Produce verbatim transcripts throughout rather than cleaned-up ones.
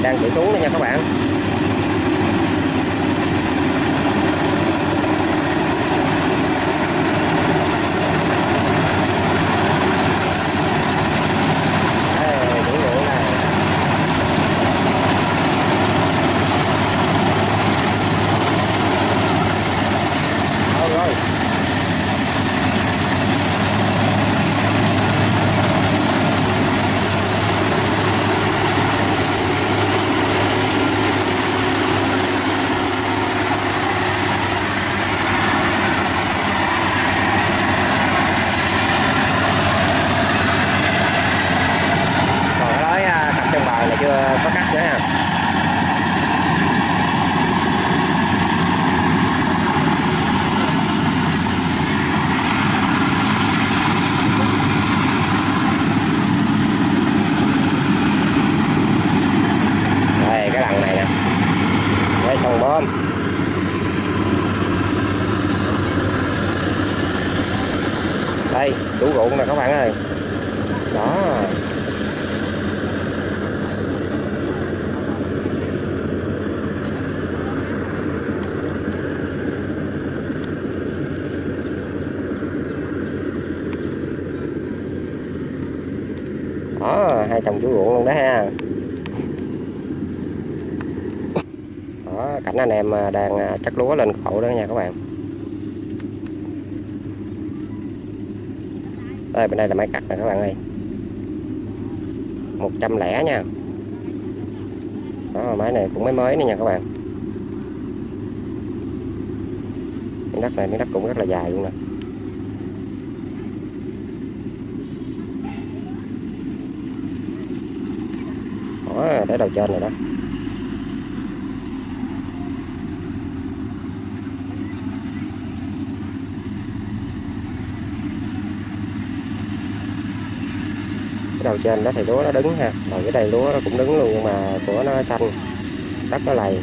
đang chạy xuống đó nha các bạn. Đây, đủ lượng này. Thôi rồi. Chưa có cắt nữa ha. Đây cái đằng này nè, đây sòng bơm. Đây đủ ruộng nè các bạn ơi. Đó. Đó, hai chồng chủ ruộng luôn đó ha. Đó, cảnh anh em đang chắc lúa lên khổ đó nha các bạn. Đây bên đây là máy cắt nè các bạn ơi. Một trăm lẻ nha. Đó, máy này cũng máy mới nè nha các bạn. Miếng đất này miếng đất cũng rất là dài luôn nè. Đó, tới đầu trên rồi đó. Cái đầu trên đó thì lúa nó đứng ha, còn cái đây lúa nó cũng đứng luôn nhưng mà của nó xanh, đất nó lầy.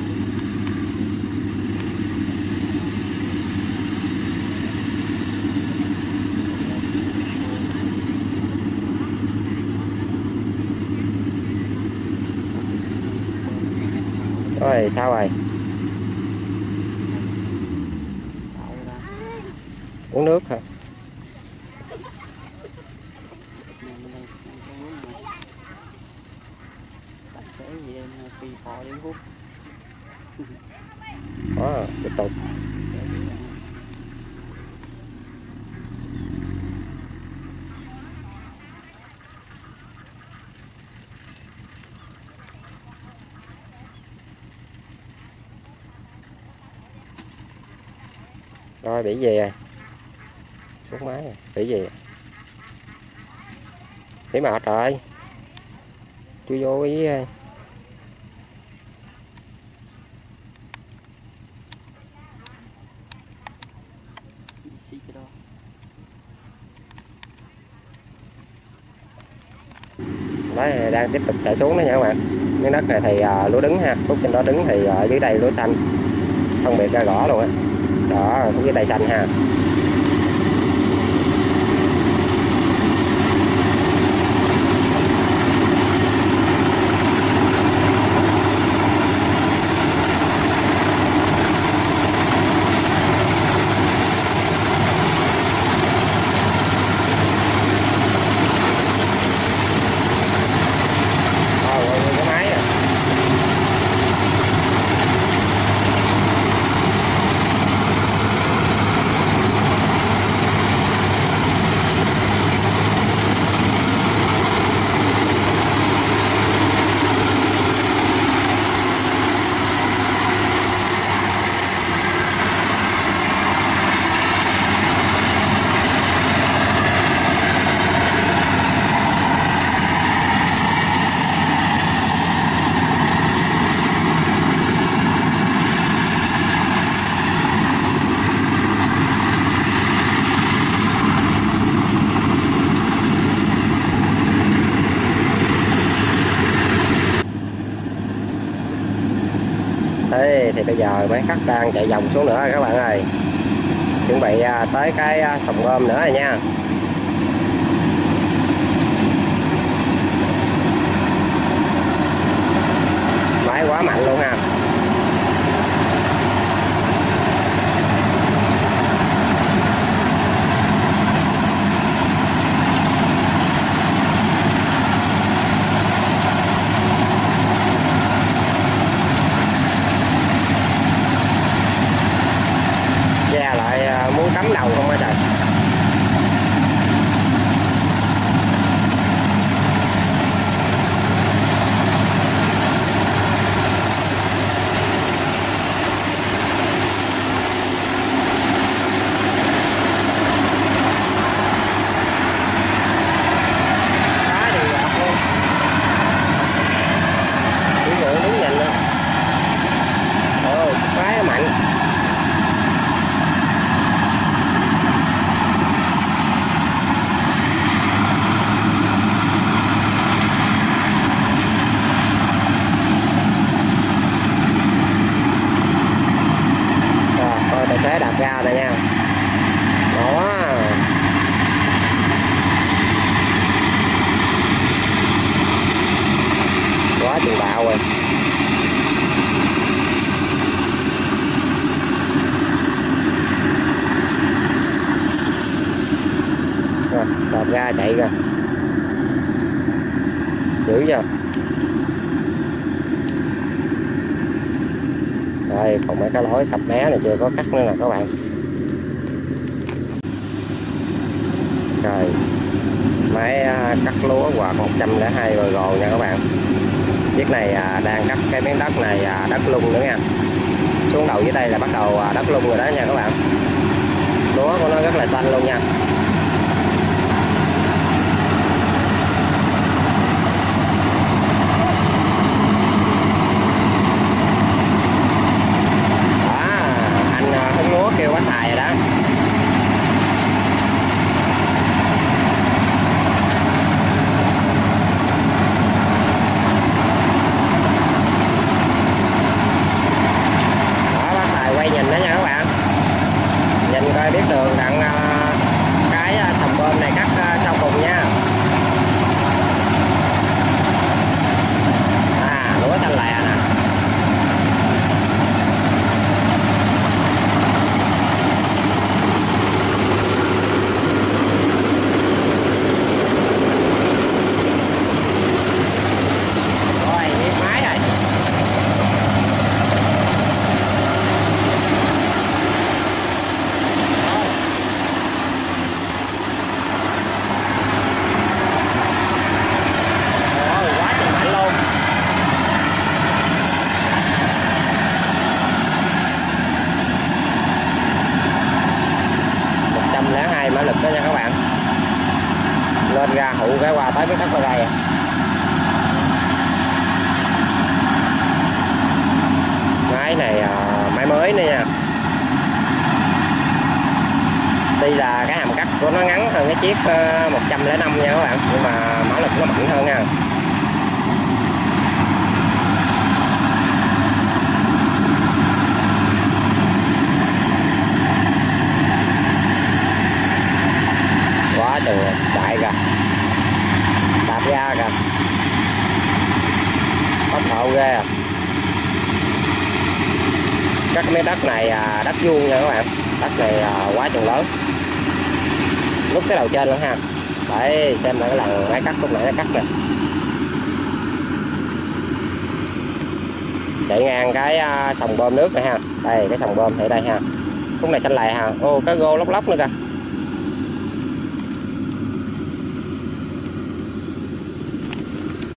Rồi sao rồi? Uống nước hả? Đó, tiếp tục. Rồi bị gì rồi? Xuống máy rồi, bị gì? Bị mệt rồi. Chú vô ý. Đấy, đang tiếp tục chạy xuống đó nha các bạn. Miếng đất này thì uh, lúa đứng ha, khúc trên đó đứng thì ở dưới đây lúa xanh, phân biệt ra rõ luôn á. Đó, khúc dưới đây xanh ha. Thế thì bây giờ máy cắt đang chạy vòng xuống nữa rồi các bạn ơi. Chuẩn bị tới cái sòng bơm nữa rồi nha. đầu không á trời. Quá đường ngọt luôn, đi đường đúng nhanh luôn. Ồ, quá mạnh. Rồi, coi tài xế đạp ga này nha. Đó. Quá chừng bạo rồi. Rồi, đạp ga chạy kìa. Dữ chưa? Rồi, còn mấy cái lối cặp bé này chưa có cắt nữa nè các bạn. Rồi, máy cắt lúa quạt một trăm lẻ hai rồi nha các bạn. Chiếc này đang cắt cái miếng đất này, đất lung nữa nha. Xuống đầu dưới đây là bắt đầu đất lung rồi đó nha các bạn. Lúa của nó rất là xanh luôn nha. Kêu quá xài rồi đó. Đó, bác tài quay nhìn đó nha các bạn. Nhìn coi biết đường đặng cái sòng bơm này cắt sau cùng nha. À, lúa xanh lè nè. Mã lực đó nha các bạn. Lên ra hụ cái qua tới cái đất vào đây. Máy này máy mới nữa nha. Tuy là cái hàm cắt của nó ngắn hơn cái chiếc một trăm lẻ năm nha các bạn, nhưng mà mã lực nó mạnh hơn nha. Quá chừng chạy kìa, đạp ga kìa, tốc độ ghê à. Các miếng đất này đất vuông nha các bạn, đất này quá chừng lớn. Lúc cái đầu trên luôn ha, để xem lại cái lần máy cắt lúc nãy nó cắt nè. Chạy ngang cái sòng bơm nước này ha, đây cái sòng bơm thì đây ha, khúc này xanh lè ha. Ô, cái gô lóc lóc nữa kìa.